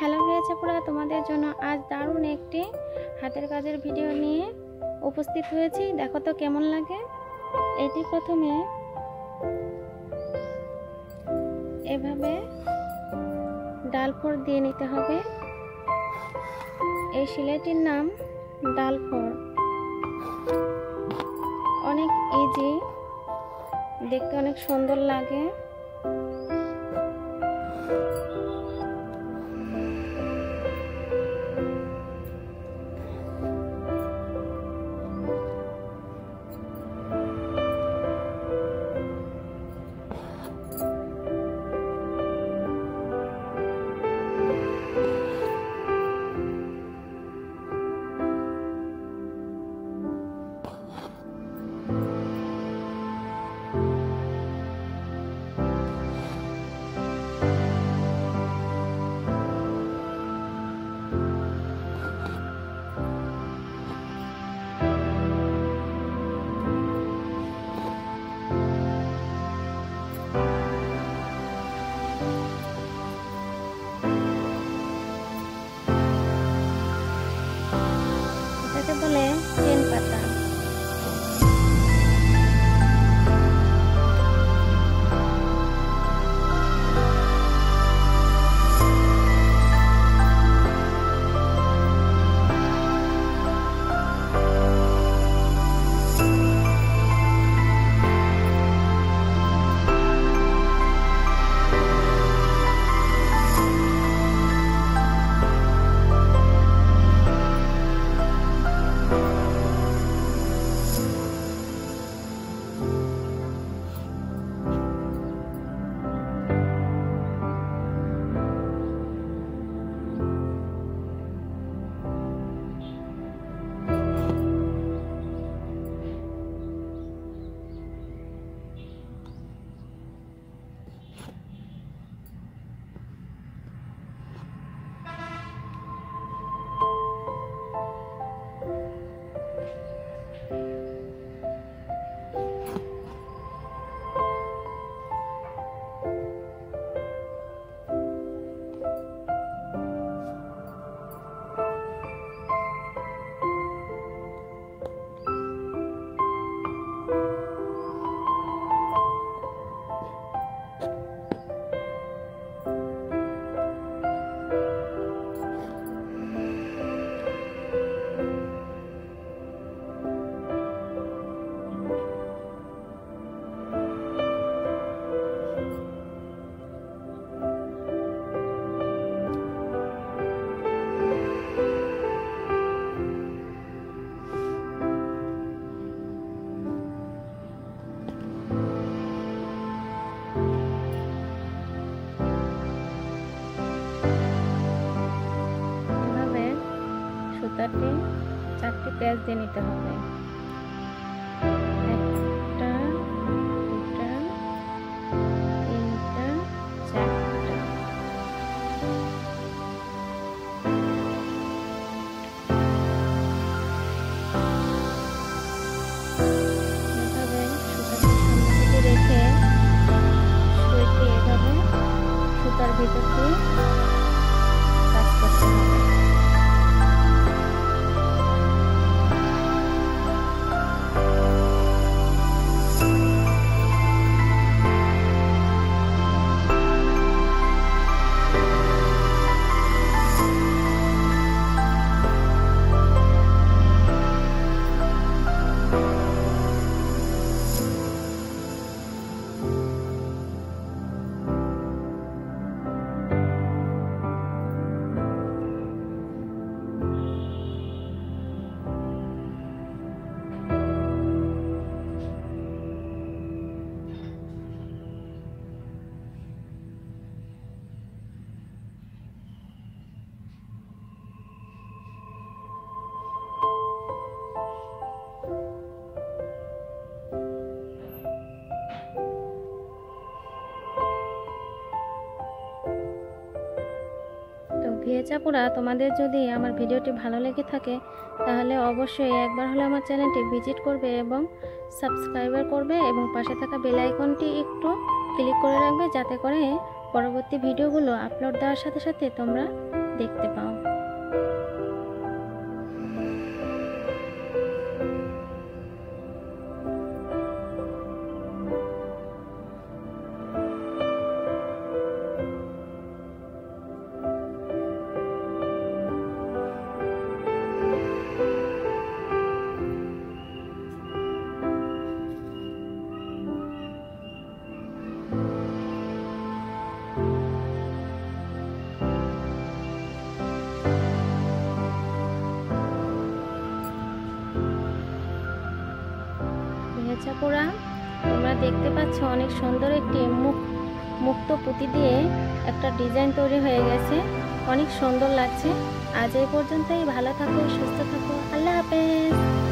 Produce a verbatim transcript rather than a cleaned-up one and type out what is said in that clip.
Hello ভিয়াচাপুরা, তোমাদের জন্য আজ দারুণ একটি হাতের কাজের ভিডিও নিয়ে উপস্থিত হয়েছি। দেখো তো কেমন লাগে। এটি প্রথমে এভাবে ডালফোর দিয়ে নিতে হবে। এই সেলাইটির নাম ডালফোর। অনেক ইজি, দেখতে অনেক সুন্দর লাগে। এটাকে বলে চেন পাতা। সুতাতে চারটি প্যাচ দিয়ে নিতে হবে। একটা, দুটা, তিনটা, চারটা। এভাবে সুতাকে সামনে দিকে রেখে সুইটি এভাবে সুতার ভিতর দিয়ে কাজ করতে হবে। ভিয়াচাপুরা, তোমাদের যদি আমার ভিডিওটি ভালো লেগে থাকে তাহলে অবশ্যই একবার হলে আমার চ্যানেলটি ভিজিট করবে এবং সাবস্ক্রাইবার করবে এবং পাশে থাকা বেল আইকনটি একটু ক্লিক করে রাখবে, যাতে করে পরবর্তী ভিডিওগুলো আপলোড দেওয়ার সাথে সাথে তোমরা দেখতে পাও। ভেজা পোড়া তোমরা দেখতে পাচ্ছ অনেক সুন্দর একটি মুখ মুক্ত পুঁতি দিয়ে একটা ডিজাইন তৈরি হয়ে গেছে, অনেক সুন্দর লাগছে। আজ এই পর্যন্তই, ভালো থাকো, সুস্থ থাকো, আল্লাহ হাফেজ।